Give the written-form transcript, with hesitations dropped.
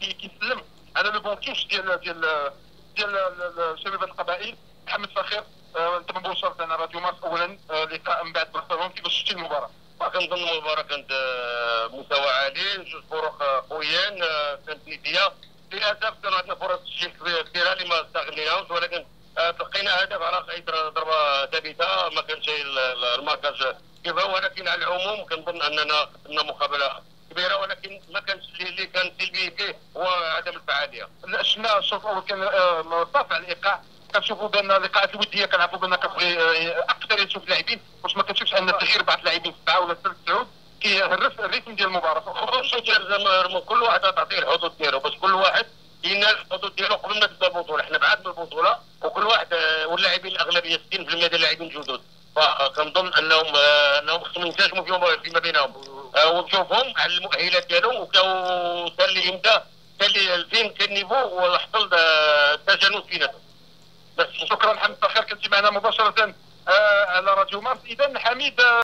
كيسلم على لو بون توش ديال شباب القبائل. محمد فخير، انت مباشره على راديو مارس. اولا لقاء من بعد برشلونه، كيفاش شفتي المباراه؟ كنظن المباراه كانت مستوى عالي، جوج فرق قويين، كانت نديه. للاسف كانوا عندنا فرص تسجيل كثيره اللي ما استغليناهمش، ولكن تلقينا هدف على خيط ضربه ثابته، ما كانش الماركاج كيف هو. ولكن على العموم كنظن اننا قدمنا مقابله كبيره، ولكن ما كانش اللي كان سلبي فيه هو عدم الفعاليه. شفنا الشوط الاول كان صافي على الايقاع. كنشوفوا بان اللقاءات الوديه كنعرفوا بان كتبغي اكثر يشوف لاعبين. واش ما كتشوفش ان تغيير بعض اللاعبين في 7 ولا 3 سعود كيهرس الريتم ديال المباراه؟ كل واحد تعطيه الحدود ديالو، باش كل واحد ينال الحدود ديالو قبل ما تبدا البطوله. حنا بعاد من البطوله، وكل واحد واللاعبين الاغلبيه 60% ديال اللاعبين جدد، فكنظن انهم خصهم ينسجموا فيما بينهم ونشوفهم على المؤهلات ديالهم، وبداو حتى اللي يبدا حتى اللي فين كان النيفو وحصل تجانس بيناتهم. شكرا حمد فخير، كنتي معنا مباشره على راديو مارس. اذا حميد